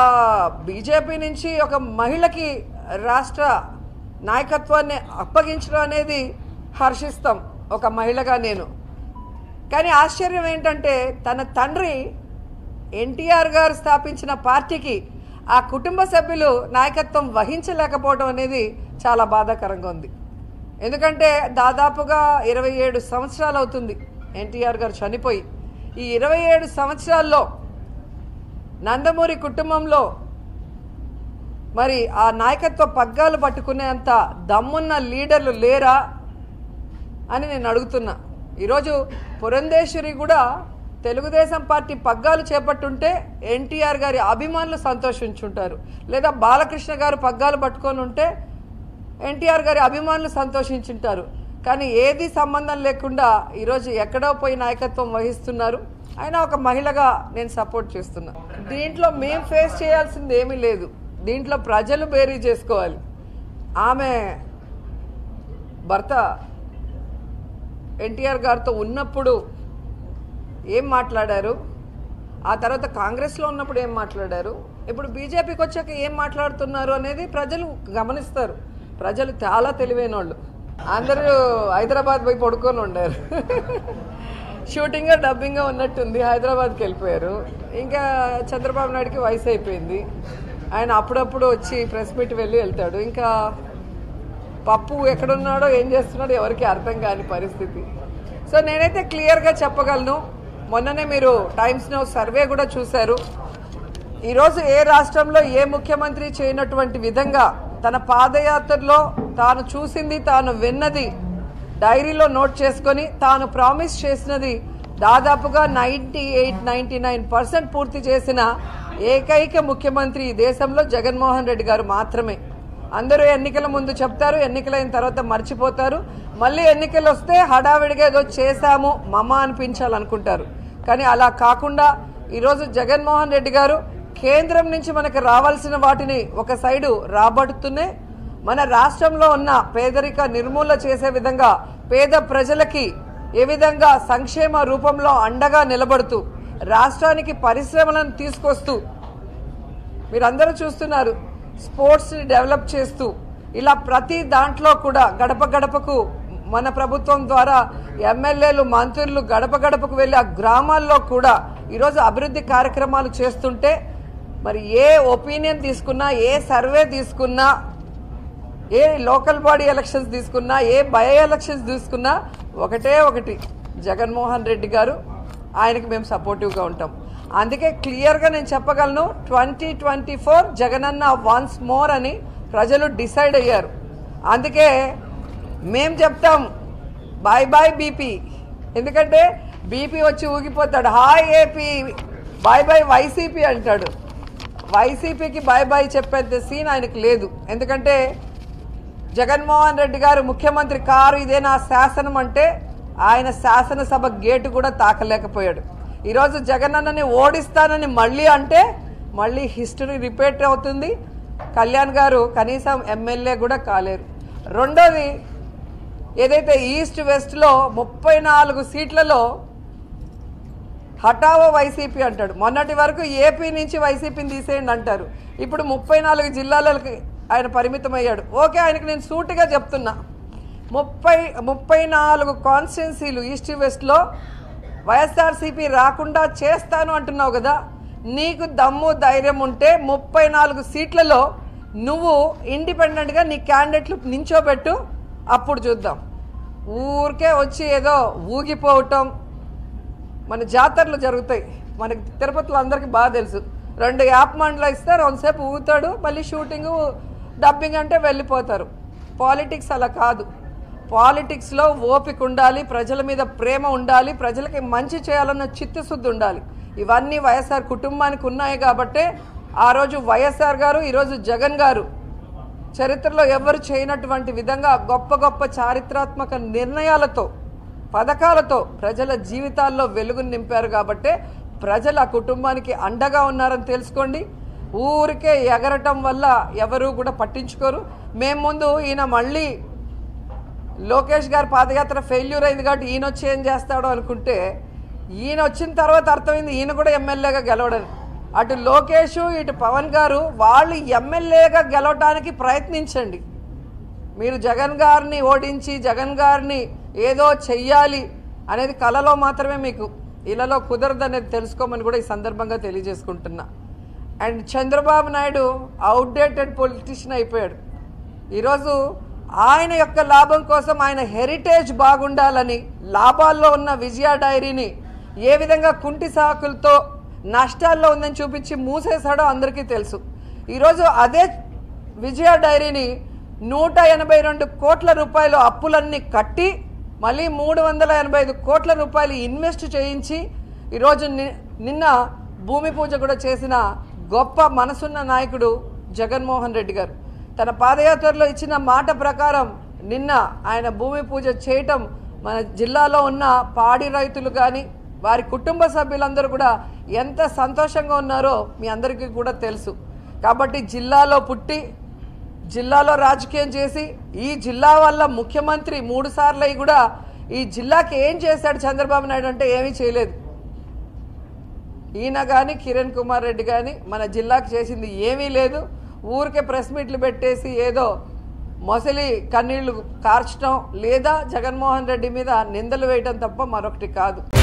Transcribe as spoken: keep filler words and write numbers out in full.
BJP నుంచి ఒక మహిళకి రాష్ట్ర నాయకత్వాన్ని అప్పగించడం అనేది హర్షిస్తాం ఒక మహిళగా నేను. కానీ ఆశ్చర్యం ఏంటంటే తన తండ్రి ఎన్టీఆర్ గారు స్థాపించిన పార్టీకి ఆ కుటుంబ సభ్యులు నాయకత్వం వహించలేకపోవడం అనేది చాలా బాధాకరంగా ఉంది. ఎందుకంటే దాదాపుగా ఇరవై ఏడు సంవత్సరాలు అవుతుంది ఎన్టీఆర్ గారు చనిపోయి. ఈ ఇరవై ఏడు సంవత్సరాల్లో నందమూరి కుటుంబంలో మరి ఆ నాయకత్వ పగ్గాలు పట్టుకునేంత దమ్మున్న లీడర్లు లేరా అని నేను అడుగుతున్నా. ఈరోజు పురంధేశ్వరి కూడా తెలుగుదేశం పార్టీ పగ్గాలు చేపట్టుంటే ఎన్టీఆర్ గారి అభిమానులు సంతోషించుంటారు, లేదా బాలకృష్ణ గారు పగ్గాలు పట్టుకొని ఉంటే ఎన్టీఆర్ గారి అభిమానులు సంతోషించుంటారు. కానీ ఏది సంబంధం లేకుండా ఈరోజు ఎక్కడో పోయి నాయకత్వం వహిస్తున్నారు. అయినా ఒక మహిళగా నేను సపోర్ట్ చేస్తున్నా. దీంట్లో మేము ఫేస్ చేయాల్సింది ఏమీ లేదు, దీంట్లో ప్రజలు బేరీ చేసుకోవాలి. ఆమె భర్త ఎన్టీఆర్ గారితో ఉన్నప్పుడు ఏం మాట్లాడారు, ఆ తర్వాత కాంగ్రెస్లో ఉన్నప్పుడు ఏం మాట్లాడారు, ఇప్పుడు బీజేపీకి వచ్చాక ఏం మాట్లాడుతున్నారు అనేది ప్రజలు గమనిస్తారు. ప్రజలు చాలా తెలివైన వాళ్ళు. అందరూ హైదరాబాద్ పోయి పడుకొని ఉండారు. షూటింగ్గా డబ్బింగ్గా ఉన్నట్టుంది, హైదరాబాద్కి వెళ్ళిపోయారు. ఇంకా చంద్రబాబు నాయుడుకి వయసు అయిపోయింది, ఆయన అప్పుడప్పుడు వచ్చి ప్రెస్ మీట్ వెళ్ళి వెళ్తాడు. ఇంకా పప్పు ఎక్కడున్నాడో ఏం చేస్తున్నాడో ఎవరికి అర్థం కాని పరిస్థితి. సో నేనైతే క్లియర్గా చెప్పగలను, మొన్ననే మీరు టైమ్స్ నౌ సర్వే కూడా చూశారు. ఈరోజు ఏ రాష్ట్రంలో ఏ ముఖ్యమంత్రి చేయనటువంటి విధంగా తన పాదయాత్రలో తాను చూసింది, తాను విన్నది డైరీలో నోట్ చేసుకొని తాను ప్రామిస్ చేసినది దాదాపుగా ninety eight ninety nine percent పూర్తి చేసిన ఏకైక ముఖ్యమంత్రి ఈ దేశంలో జగన్మోహన్ రెడ్డి గారు మాత్రమే. అందరూ ఎన్నికల ముందు చెప్తారు, ఎన్నికలైన తర్వాత మర్చిపోతారు, మళ్ళీ ఎన్నికలు వస్తే హడావిడిగా ఏదో చేశాము మమ అనిపించాలనుకుంటారు. కానీ అలా కాకుండా ఈరోజు జగన్మోహన్ రెడ్డి గారు కేంద్రం నుంచి మనకు రావాల్సిన వాటిని ఒక సైడు రాబడుతూనే మన రాష్ట్రంలో ఉన్న పేదరిక నిర్మూలన చేసే విధంగా పేద ప్రజలకి ఏ విధంగా సంక్షేమ రూపంలో అండగా నిలబడుతూ రాష్ట్రానికి పరిశ్రమలను తీసుకొస్తూ మీరందరూ చూస్తున్నారు, స్పోర్ట్స్ని డెవలప్ చేస్తూ ఇలా ప్రతి దాంట్లో కూడా గడప గడపకు మన ప్రభుత్వం ద్వారా ఎమ్మెల్యేలు మంత్రులు గడప గడపకు వెళ్ళి ఆ గ్రామాల్లో కూడా ఈరోజు అభివృద్ధి కార్యక్రమాలు చేస్తుంటే మరి ఏ ఒపీనియన్ తీసుకున్నా, ఏ సర్వే తీసుకున్నా, ఏ లోకల్ బాడీ ఎలక్షన్స్ తీసుకున్నా, ఏ బై ఎలక్షన్స్ తీసుకున్నా ఒకటే ఒకటి, జగన్మోహన్ రెడ్డి గారు, ఆయనకి మేము సపోర్టివ్గా ఉంటాం. అందుకే క్లియర్గా నేను చెప్పగలను, twenty twenty four Jagananna once more అని ప్రజలు డిసైడ్ అయ్యారు. అందుకే మేము చెప్తాం బాయ్ బాయ్ బీపీ, ఎందుకంటే బీపీ వచ్చి ఊగిపోతాడు, hi AP bye bye YCP అంటాడు. వైసీపీకి బాయ్ బాయ్ చెప్పేంత సీన్ ఆయనకు లేదు. ఎందుకంటే జగన్మోహన్ రెడ్డి గారు ముఖ్యమంత్రి కారు ఇదే నా శాసనం అంటే ఆయన శాసనసభ గేటు కూడా తాకలేకపోయాడు. ఈరోజు జగనన్నని ఓడిస్తానని మళ్ళీ అంటే మళ్ళీ హిస్టరీ రిపీట్ అవుతుంది. కళ్యాణ్ గారు కనీసం ఎమ్మెల్యే కూడా కాలేరు. రెండోది, ఏదైతే ఈస్ట్ వెస్ట్లో ముప్పై నాలుగు సీట్లలో హఠావో వైసీపీ అంటాడు. మొన్నటి వరకు ఏపీ నుంచి వైసీపీని తీసేయండి అంటారు, ఇప్పుడు ముప్పై నాలుగు జిల్లాలకి ఆయన పరిమితం అయ్యాడు. ఓకే, ఆయనకు నేను సూటిగా చెప్తున్నా, ముప్పై ముప్పై నాలుగు కాన్స్టిట్యున్సీలు ఈస్ట్ వెస్ట్లో వైఎస్ఆర్సీపీ రాకుండా చేస్తాను అంటున్నావు కదా, నీకు దమ్ము ధైర్యం ఉంటే ముప్పై నాలుగు సీట్లలో నువ్వు ఇండిపెండెంట్గా నీ క్యాండిడేట్లు నించోబెట్టు, అప్పుడు చూద్దాం. ఊరికే వచ్చి ఏదో ఊగిపోవటం, మన జాతరలు జరుగుతాయి మనకి తిరుపతిలో అందరికీ బాగా తెలుసు, రెండు యాప్ మండలు ఇస్తారు, రెండుసేపు ఊగుతాడు, మళ్ళీ షూటింగు డబ్బింగ్ అంటే వెళ్ళిపోతారు. పాలిటిక్స్ అలా కాదు. పాలిటిక్స్లో ఓపిక ఉండాలి, ప్రజల మీద ప్రేమ ఉండాలి, ప్రజలకి మంచి చేయాలన్న చిత్తశుద్ధి ఉండాలి. ఇవన్నీ వైఎస్ఆర్ కుటుంబానికి ఉన్నాయి కాబట్టే ఆ రోజు వైఎస్ఆర్ గారు, ఈరోజు జగన్ గారు చరిత్రలో ఎవరు చేయనటువంటి విధంగా గొప్ప గొప్ప చారిత్రాత్మక నిర్ణయాలతో, పథకాలతో ప్రజల జీవితాల్లో వెలుగును నింపారు. కాబట్టే ప్రజలు ఆ కుటుంబానికి అండగా ఉన్నారని తెలుసుకోండి. ఊరికే ఎగరటం వల్ల ఎవరు కూడా పట్టించుకోరు. మేము ముందు ఈయన మళ్ళీ లోకేష్ గారి పాదయాత్ర ఫెయిల్యూర్ అయింది కాబట్టి ఈయన వచ్చి ఏం చేస్తాడో అనుకుంటే, ఈయన వచ్చిన తర్వాత అర్థమైంది ఈయన కూడా ఎమ్మెల్యేగా గెలవడని. అటు లోకేష్ ఇటు పవన్ గారు వాళ్ళు ఎమ్మెల్యేగా గెలవడానికి ప్రయత్నించండి. మీరు జగన్ గారిని ఓడించి జగన్ గారిని ఏదో చెయ్యాలి అనేది కలలో మాత్రమే మీకు ఇళ్లలో కుదరదు అనేది తెలుసుకోమని కూడా ఈ సందర్భంగా తెలియజేసుకుంటున్నా. And Chandrababu Naidu outdated politician అయిపోయాడు. ఈరోజు ఆయన యొక్క లాభం కోసం ఆయన హెరిటేజ్ బాగుండాలని లాభాల్లో ఉన్న విజయ డైరీని ఏ విధంగా కుంటి సాకులతో నష్టాల్లో ఉందని చూపించి మూసేశాడో అందరికీ తెలుసు. ఈరోజు అదే విజయ డైరీని నూట ఎనభై రెండు కోట్ల రూపాయలు అప్పులన్నీ కట్టి మళ్ళీ మూడు వందల ఎనభై ఐదు కోట్ల రూపాయలు ఇన్వెస్ట్ చేయించి ఈరోజు నిన్న భూమి పూజ కూడా చేసిన గొప్ప మనసున్న నాయకుడు జగన్మోహన్ రెడ్డి గారు. తన పాదయాత్రలో ఇచ్చిన మాట ప్రకారం నిన్న ఆయన భూమి పూజ చేయటం మన జిల్లాలో ఉన్న పాడి రైతులు కానీ వారి కుటుంబ సభ్యులందరూ కూడా ఎంత సంతోషంగా ఉన్నారో మీ అందరికీ కూడా తెలుసు. కాబట్టి జిల్లాలో పుట్టి జిల్లాలో రాజకీయం చేసి ఈ జిల్లా వల్ల ముఖ్యమంత్రి మూడు సార్లు అయి కూడా ఈ జిల్లాకి ఏం చేశాడు చంద్రబాబు నాయుడు అంటే ఏమీ చేయలేదు. ఈయన కానీ కిరణ్ కుమార్ రెడ్డి కానీ మన జిల్లాకి చేసింది ఏమీ లేదు. ఊరికే ప్రెస్ మీట్లు పెట్టేసి ఏదో మొసలి కన్నీళ్లు కార్చడం లేదా జగన్మోహన్ రెడ్డి మీద నిందలు వేయడం తప్ప మరొకటి కాదు.